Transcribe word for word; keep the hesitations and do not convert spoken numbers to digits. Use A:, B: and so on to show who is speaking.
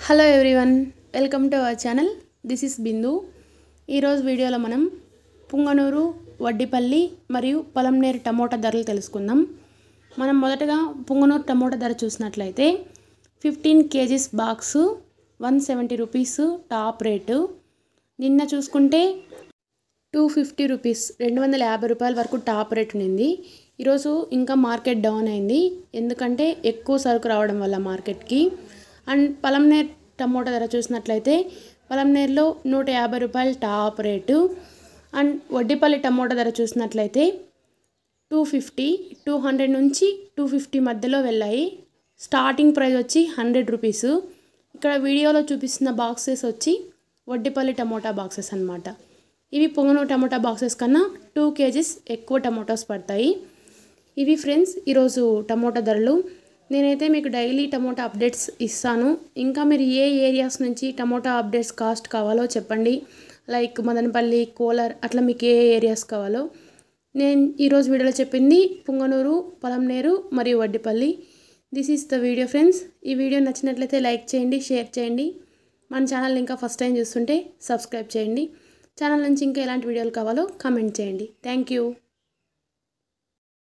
A: Hello everyone, welcome to our channel. This is Bindu. ఈరోజు వీడియోలో మనం పుంగనూరు, వడ్డిపల్లి మరియు పలమనేరు టమోటా ధరలు తెలుసుకుందాం. మనం మొదటగా పుంగనూరు టమోటా ధర చూసినట్లయితే fifteen kgs box one seventy rupees top rate. నిన్న చూసుకుంటే టూ ఫిఫ్టీ రూపీస్ రెండు వందల యాభై రూపాయల వరకు టాప్ రేట్ ఉంది. ఈరోజు ఇంకా మార్కెట్ డౌన్ అయింది, ఎందుకంటే ఎక్కువ సరుకు రావడం వల్ల మార్కెట్కి. అండ్ పలమనేరు టమోటా ధర చూసినట్లయితే పలమనేరులో నూట యాభై రూపాయలు top rate. And Vaddipalli tomato ధర చూసినట్లయితే టూ ఫిఫ్టీ టూ హండ్రెడ్ నుంచి టూ ఫిఫ్టీ మధ్యలో వెళ్ళాయి. స్టార్టింగ్ ప్రైస్ వచ్చి హండ్రెడ్ రూపీస్. ఇక్కడ వీడియోలో చూపిస్తున్న బాక్సెస్ వచ్చి వడ్డిపల్లి టమోటా బాక్సెస్ అన్నమాట. ఇవి పుంగనూరు టమోటా బాక్సెస్ కన్నా టూ కేజీస్ ఎక్కువ టమోటాస్ పడతాయి. ఇవి ఫ్రెండ్స్ ఈరోజు టమోటా ధరలు. నేనైతే మీకు డైలీ టమోటా అప్డేట్స్ ఇస్తాను. ఇంకా మీరు ఏ ఏరియాస్ నుంచి టమోటా అప్డేట్స్ కాస్ట్ కావాలో చెప్పండి. లైక్ మదనపల్లి, కోలార్, అట్లా మీకు ఏ ఏరియాస్ కావాలో. నేను ఈరోజు వీడియోలో చెప్పింది పుంగనూరు, పలమనేరు మరియు Vaddipalli. This is the video friends. ఈ వీడియో నచ్చినట్లయితే లైక్ చేయండి, షేర్ చేయండి. మన ఛానల్ ఇంకా ఫస్ట్ టైం చూస్తుంటే సబ్స్క్రైబ్ చేయండి. ఛానల్ నుంచి ఇంకా ఎలాంటి వీడియోలు కావాలో కామెంట్ చేయండి. Thank you.